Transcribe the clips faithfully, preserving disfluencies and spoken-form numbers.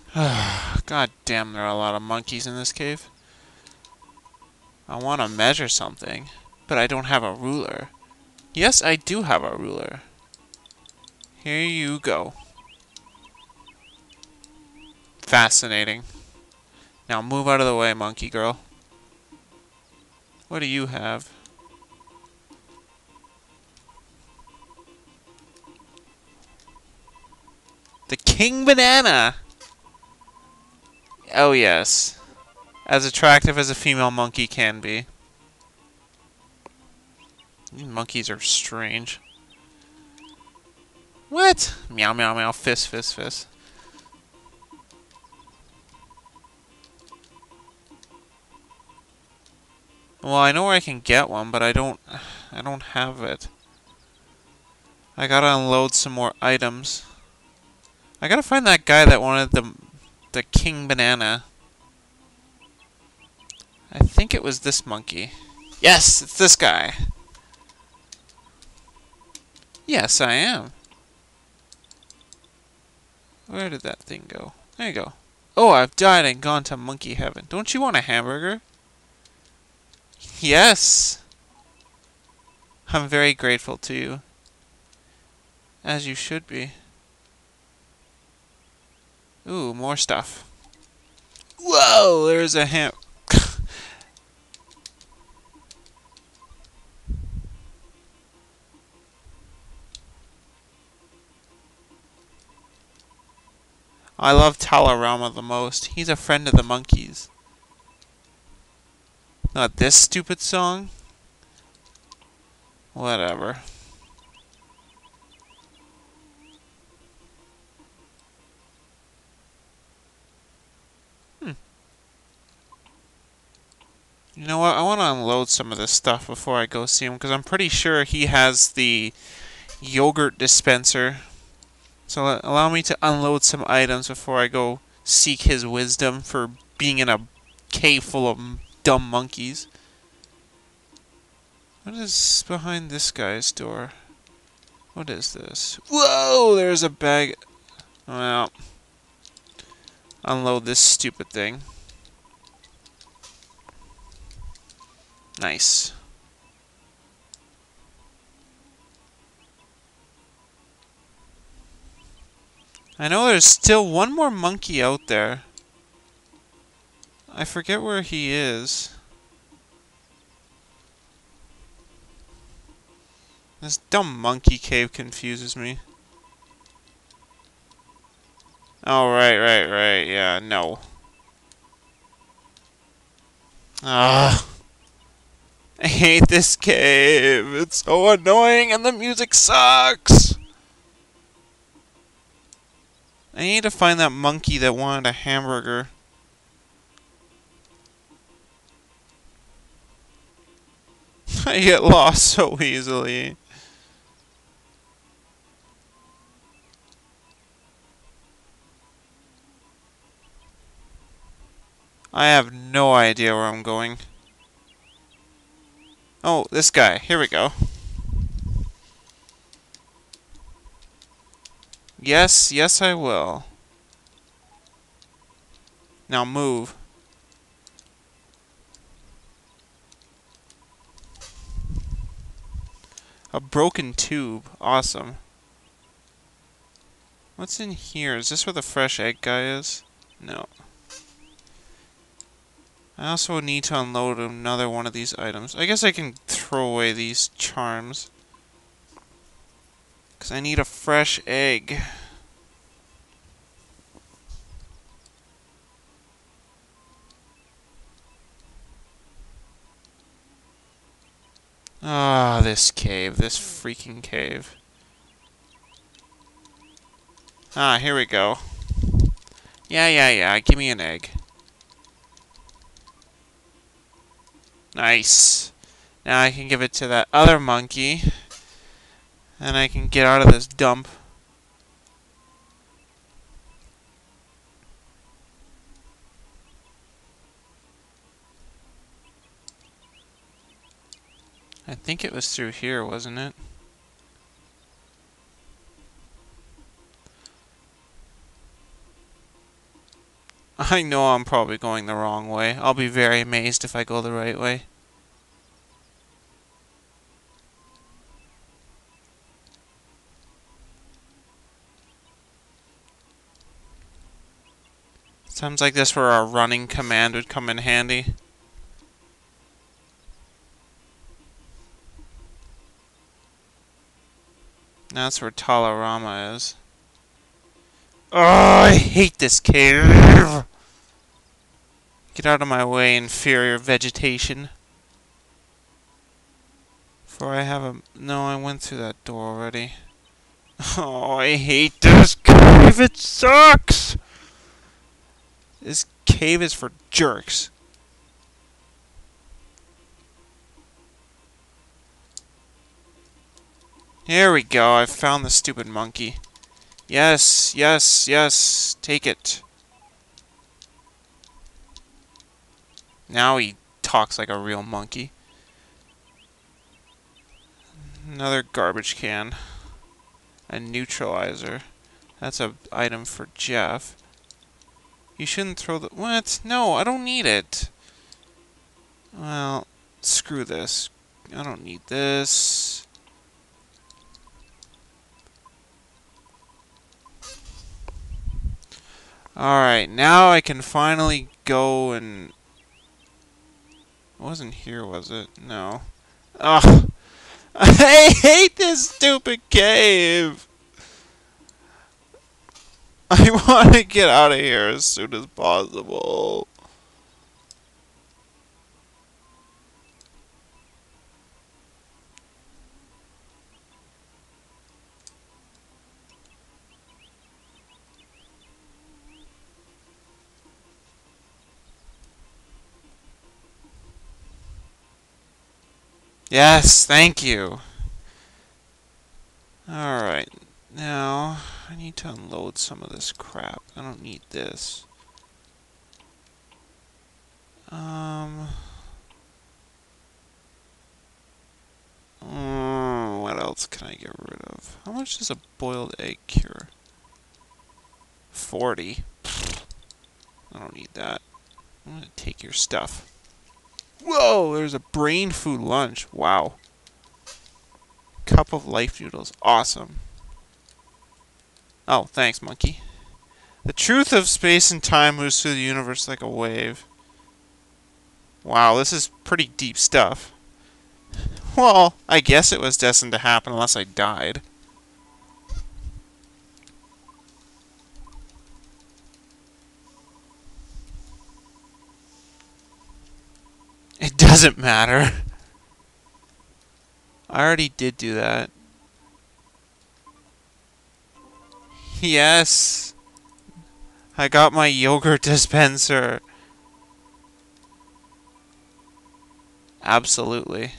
God damn, there are a lot of monkeys in this cave. I want to measure something, but I don't have a ruler. Yes, I do have a ruler. Here you go. Fascinating. Now move out of the way, monkey girl. What do you have? The king banana! Oh yes. As attractive as a female monkey can be. These monkeys are strange. What? Meow meow meow, fist fist fist. Well, I know where I can get one, but I don't I don't have it. I gotta unload some more items. I gotta find that guy that wanted the the king banana. I think it was this monkey. Yes, it's this guy. Yes, I am. Where did that thing go? There you go. Oh, I've died and gone to monkey heaven. Don't you want a hamburger? Yes. I'm very grateful to you. As you should be. Ooh, more stuff. Whoa, there's a ham... I love Talarama the most. He's a friend of the monkeys. Not this stupid song? Whatever. Hmm. You know what? I want to unload some of this stuff before I go see him, because I'm pretty sure he has the yogurt dispenser. So allow me to unload some items before I go seek his wisdom for being in a cave full of dumb monkeys. What is behind this guy's door? What is this? Whoa! There's a bag. Well, unload this stupid thing. Nice. I know there's still one more monkey out there. I forget where he is. This dumb monkey cave confuses me. Oh, right, right, right. Yeah, no. Ah. I hate this cave. It's so annoying and the music sucks. I need to find that monkey that wanted a hamburger. I get lost so easily. I have no idea where I'm going. Oh, this guy. Here we go. Yes, yes I will. Now move. A broken tube. Awesome. What's in here? Is this where the fresh egg guy is? No. I also need to unload another one of these items. I guess I can throw away these charms. Because I need a fresh egg. Ah, this cave. This freaking cave. Ah, here we go. Yeah, yeah, yeah. Give me an egg. Nice. Now I can give it to that other monkey. And I can get out of this dump. I think it was through here, wasn't it? I know I'm probably going the wrong way. I'll be very amazed if I go the right way. Times like this where our running command would come in handy. That's where Talarama is. Oh, I hate this cave! Get out of my way, inferior vegetation. For I have a... No, I went through that door already. Oh, I hate this cave! It sucks! This cave is for jerks. Here we go, I found the stupid monkey. Yes, yes, yes, take it. Now he talks like a real monkey. Another garbage can. A neutralizer. That's an item for Jeff. You shouldn't throw the... What? No, I don't need it. Well, screw this. I don't need this. Alright, now I can finally go and... It wasn't here, was it? No. Ugh. I hate this stupid cave! I want to get out of here as soon as possible. Yes, thank you. Alright, now I need to unload some of this crap. I don't need this. Um... Mm, what else can I get rid of? How much does a boiled egg cure? forty. I don't need that. I'm gonna take your stuff. Whoa, there's a brain food lunch. Wow. Cup of life noodles. Awesome. Oh, thanks, monkey. The truth of space and time moves through the universe like a wave. Wow, this is pretty deep stuff. Well, I guess it was destined to happen unless I died. It doesn't matter. I already did do that. Yes. I got my yogurt dispenser. Absolutely.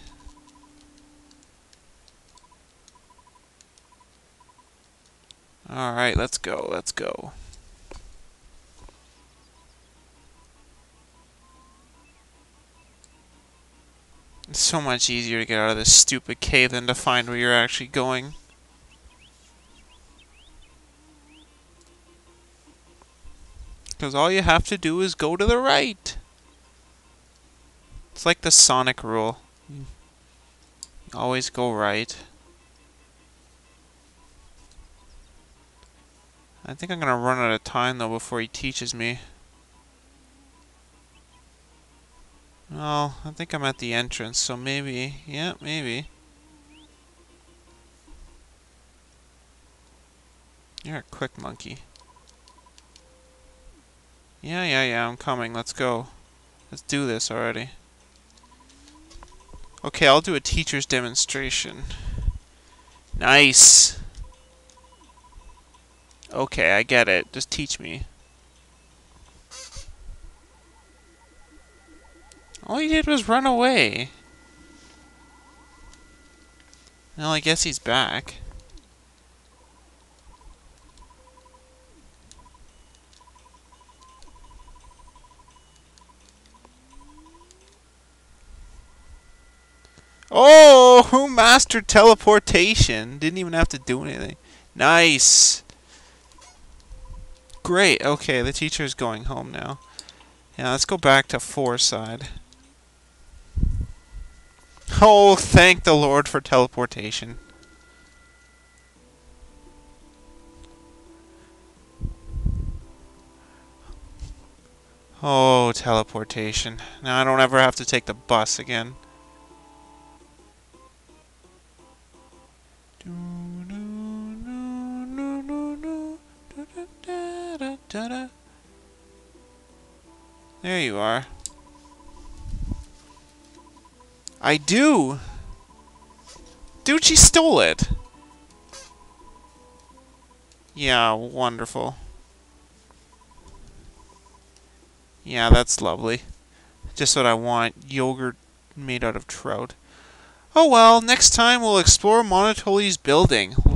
Alright, let's go, let's go. It's so much easier to get out of this stupid cave than to find where you're actually going. Because all you have to do is go to the right. It's like the Sonic rule. You always go right. I think I'm going to run out of time, though, before he teaches me. Well, I think I'm at the entrance, so maybe... Yeah, maybe. You're a quick monkey. Yeah, yeah, yeah, I'm coming. Let's go. Let's do this already. Okay, I'll do a teacher's demonstration. Nice! Okay, I get it. Just teach me. All he did was run away. Well, I guess he's back. Oh, who mastered teleportation? Didn't even have to do anything. Nice. Great. Okay, the teacher's going home now. Yeah, let's go back to four side. Oh, thank the Lord for teleportation. Oh, teleportation. Now I don't ever have to take the bus again. There you are. I do! Dude, she stole it! Yeah, wonderful. Yeah, that's lovely. Just what I want. Yogurt made out of trout. Oh well, next time we'll explore Monotoli's building.